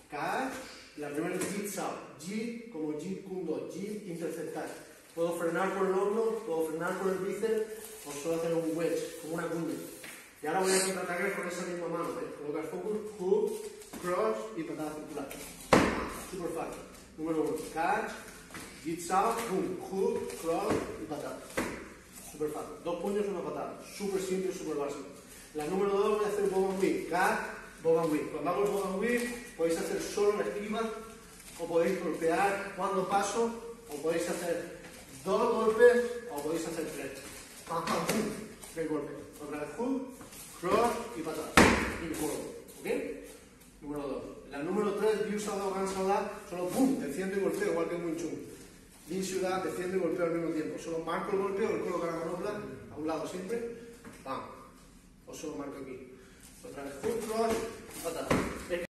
catch. La primera es jig-sao, jig como jig kundo, jig interceptar. Puedo frenar por el hombro, puedo frenar por el bíceps o solo hacer un wedge, como una kunde. Y ahora voy a contraatacar con esa misma mano, colocar focus, hook, cross y patada circular. Super fácil. Número 1, catch, jig-sao, boom, hook, cross y patada. Super fácil. 2 puños y una patada. Super simple, super básico. La número 2 voy a hacer un bob and weave, catch, bob and weave. Cuando hago el bob and weave podéis hacer solo la esquiva o podéis golpear cuando paso o podéis hacer 2 golpes o podéis hacer 3. Pam, pam, pum. 3 golpes. Otra vez hook, cross y patada. Y juego. ¿Ok? Número 2. La número 3, Ryu Sado Gan Sada, solo boom, defiendo y golpeo, igual que en Wing Chun. Jin Ciudad, defiendo y golpeo al mismo tiempo. Solo marco el golpeo, el coloco la manopla a un lado siempre. Pam. O solo marco aquí. Otra vez hook, cross y patada.